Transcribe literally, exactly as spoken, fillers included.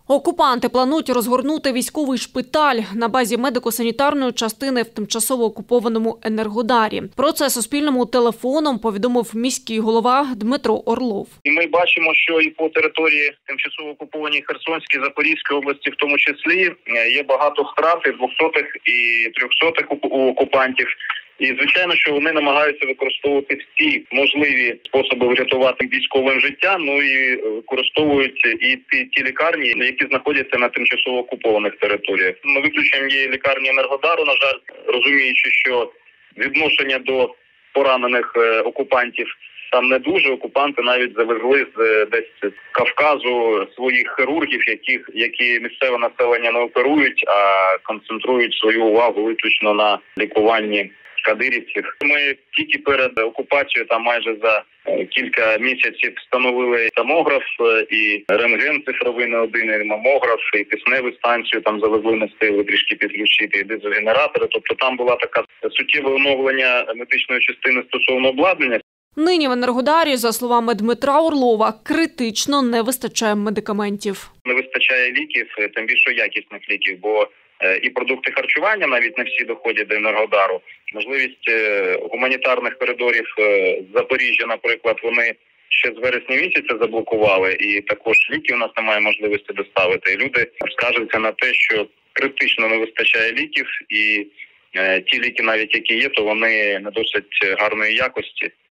Окупанти планують розгорнути військовий шпиталь на базі медико-санітарної частини в тимчасово окупованому Енергодарі. Про це Суспільному телефоном повідомив міський голова Дмитро Орлов. І ми бачимо, що і по території тимчасово окупованій Херсонській, Запорізькій області в тому числі є багато втрат і двохсотих і трьохсотих у окупантів. І, звичайно, що вони намагаються використовувати всі можливі способи врятувати військовим життя, ну і використовують і ті, ті лікарні, які знаходяться на тимчасово окупованих територіях. Ми виключаємо є лікарні Енергодару, на жаль, розуміючи, що відношення до поранених окупантів там не дуже. Окупанти навіть завезли з десь з Кавказу своїх хірургів, яких які місцеве населення не оперують, а концентрують свою увагу виключно на лікуванні кадирівців. Ми тільки перед окупацією, там майже за кілька місяців, встановили томограф і рентген цифровий не один, і мамограф, і кисневу станцію там завезли, не встигли трішки підключити, і дизель-генератори. Тобто там була така суттєве оновлення медичної частини стосовно обладнання. Нині в Енергодарі, за словами Дмитра Орлова, критично не вистачає медикаментів. Не вистачає ліків, тим більше якісних ліків, бо і продукти харчування навіть не всі доходять до Енергодару. Можливість гуманітарних коридорів з Запоріжжя, наприклад, вони ще з вересня місяця заблокували, і також ліків у нас немає можливості доставити. І люди скаржаться на те, що критично не вистачає ліків, і ті ліки, навіть які є, то вони не досить гарної якості.